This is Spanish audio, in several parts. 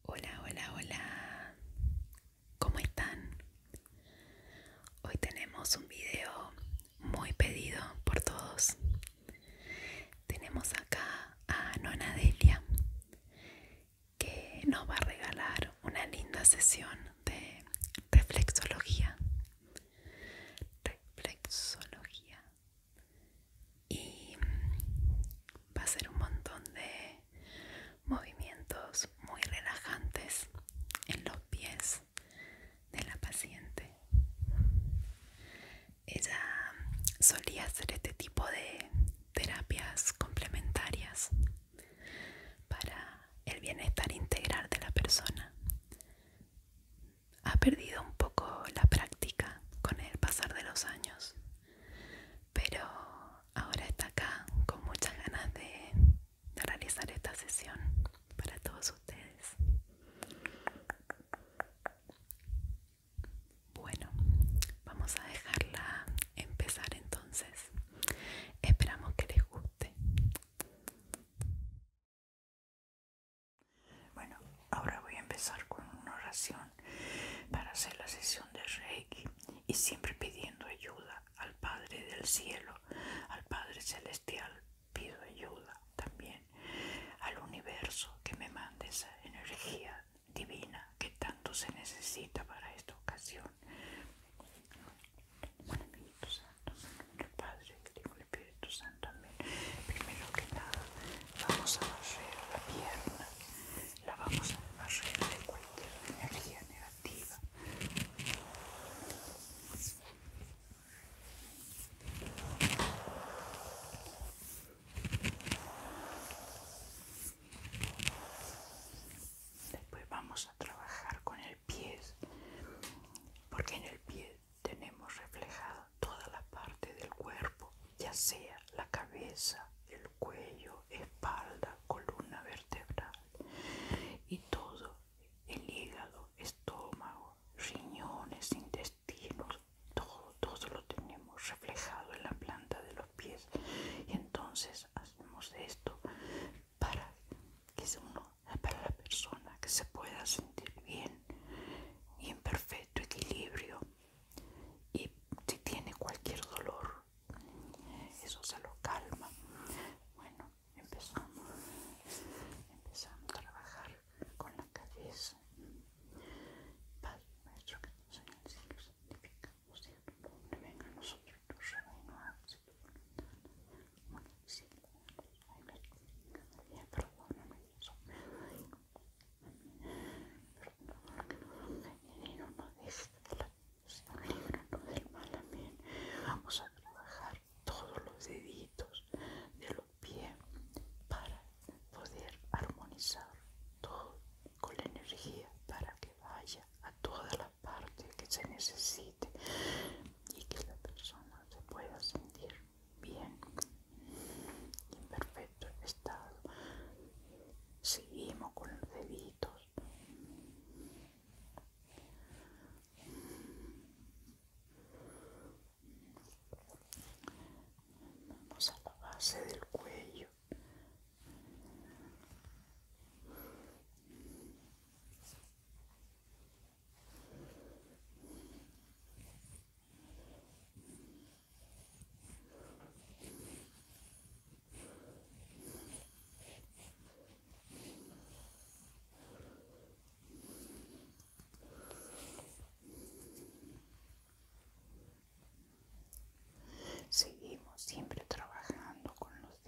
Hola, hola, hola. ¿Cómo están? Hoy tenemos un video muy pedido por todos. Tenemos acá a Nona Delia que nos va a regalar una linda sesión de reflexología. Reflexología. Y va a ser un montón de movimientos muy relajantes en los pies de la paciente. Ella solía hacer este tipo de terapias complementarias para el bienestar integral de la persona. Ha perdido un poco la práctica con el pasar de los años, pero ahora está acá con muchas ganas de realizar esta sesión para todos ustedes. Bueno, vamos a dejarla empezar entonces. Esperamos que les guste. Bueno, ahora voy a empezar con una oración para hacer la sesión de Reiki y siempre pidiendo ayuda al Padre del Cielo, al Padre Celestial. Pido ayuda también al universo que me mande esa energía divina que tanto se necesita para esta ocasión. Bueno, Espíritu Santo, el Padre, el Hijo y el Espíritu Santo, amén. Primero que nada, vamos a barrer la pierna, la vamos a barrer de cualquier energía negativa. Después vamos a trabajar con el pie, porque en el pie tenemos reflejada toda la parte del cuerpo, ya sea la cabeza, el cuello, espalda, columna vertebral y todo el hígado, estómago, riñones, intestinos, todo lo tenemos reflejado en la planta de los pies. Y entonces hacemos esto para para la persona que se pueda sentir bien y en perfecto equilibrio. Y si tiene cualquier dolor, eso se lo calma. Bueno, empezamos a trabajar con la cabeza. Padre nuestro que estás en el cielo, santificado sea tu nombre, venga a nosotros tu reino, hágase tu voluntad, como en el cielo. Cada día perdónanos nuestros pecados, y no nos dejes de la tentación, líbranos del mal, amén. Vamos a trabajar todos los deditos de los pies para poder armonizar todo con la energía para que vaya a todas las partes que se necesite y que la persona se pueda sentir bien y en perfecto estado. Seguimos con los deditos. Vamos a la base del cuello. Seguimos siempre trabajando con los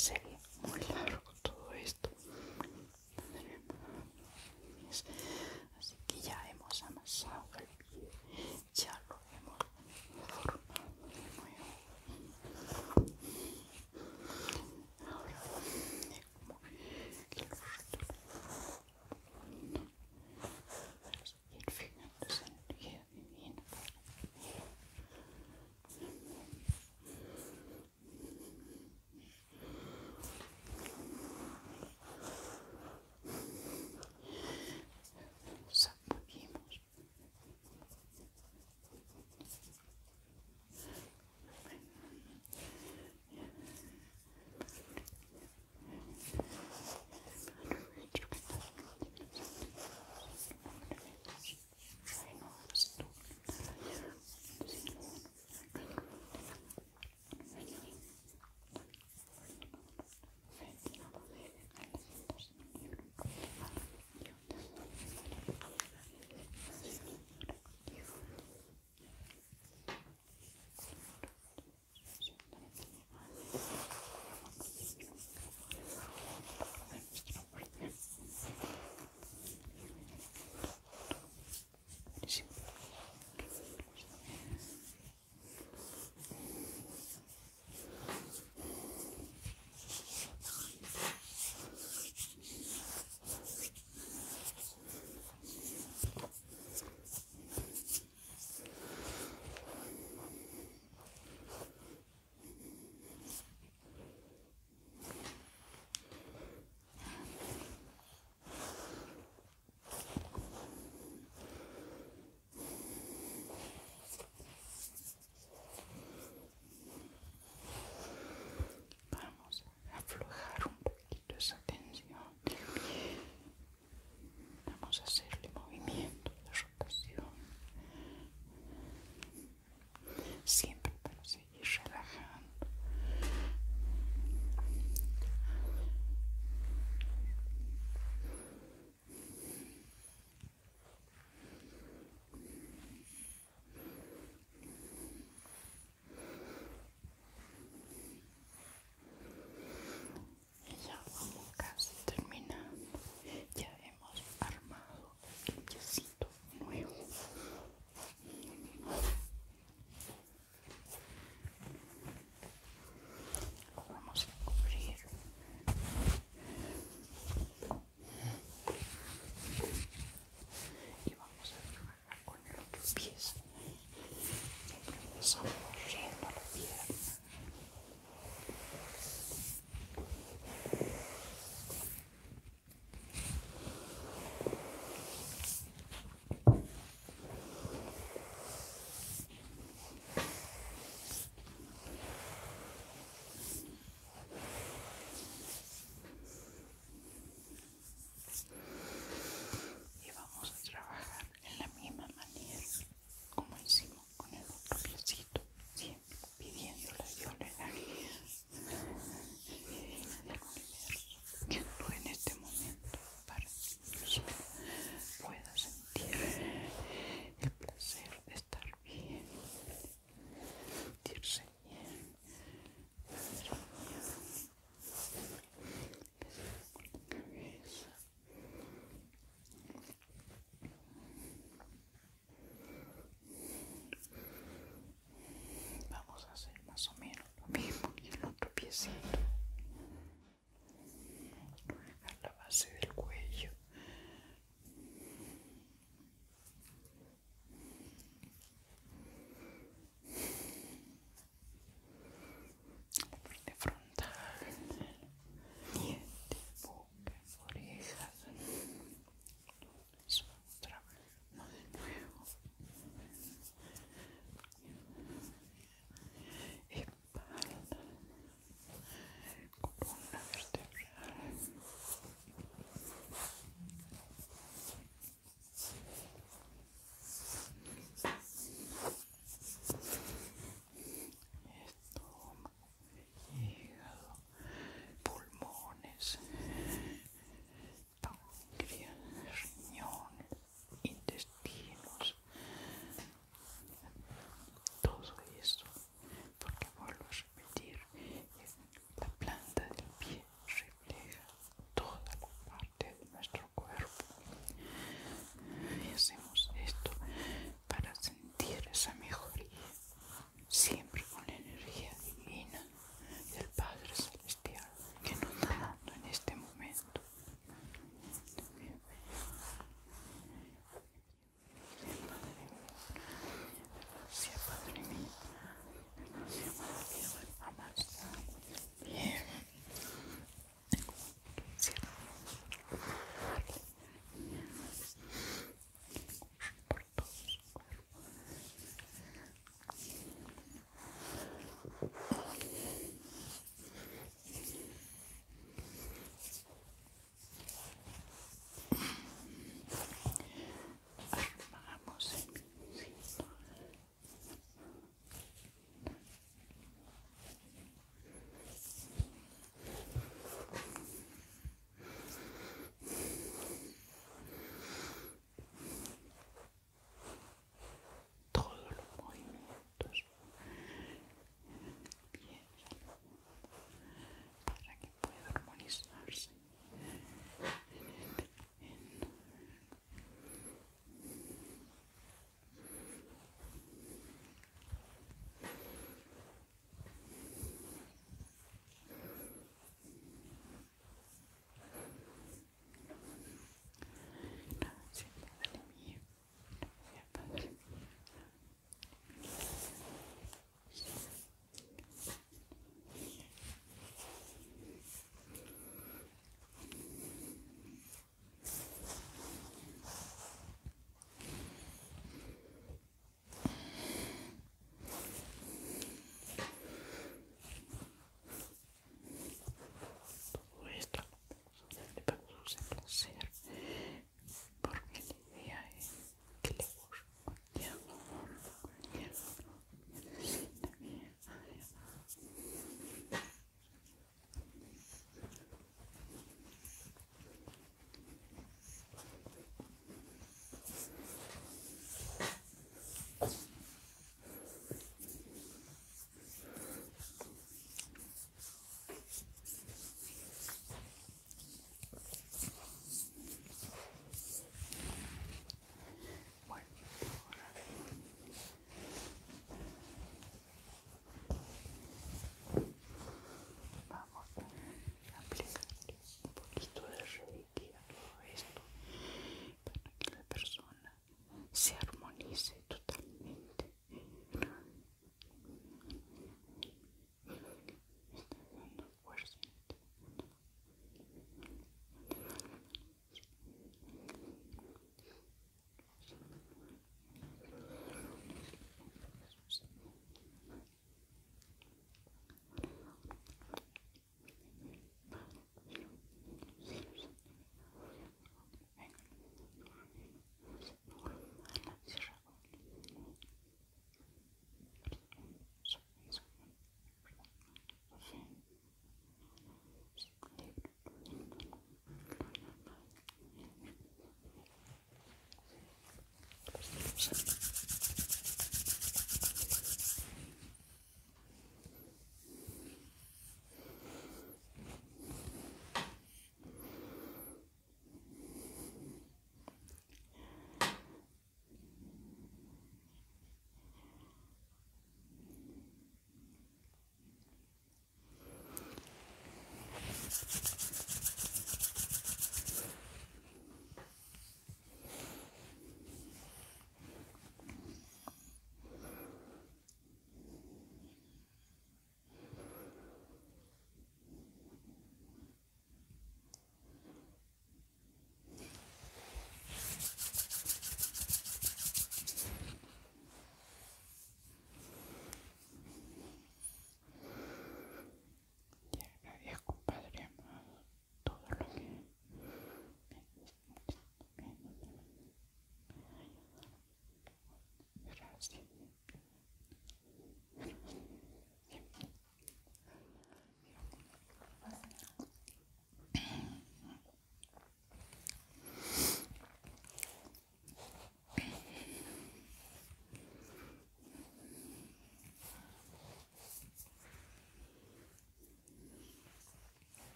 sería muy largo todo esto. Así que ya hemos amasado el pie, ya lo hemos formado de nuevo. Ahora es como que lo retornamos para seguir fijando esa energía divina. Sacudimos. Vamos a aflojar un poquito esa tensión del pie. Vamos a hacerle movimiento de rotación. Siempre para seguir relajando. Y ya vamos casi terminando. Ya hemos armado el piecito nuevo. Lo vamos a cubrir. Y vamos a trabajar con el otro pie. Siempre empezamos barriendo la pierna. Y vamos a trabajar en la misma manera como hicimos con el otro piecito, siempre pidiéndole a Dios la energía del universo que actúe en este momento para que usted pueda sentir el placer de estar bien, sentirse bien. Cabeza. Vamos a hacer más o menos lo mismo que el otro piecito. A la base del cuello. La parte frontal. Dientes, boca, orejas. Eso vamos trabajando de nuevo. Espalda.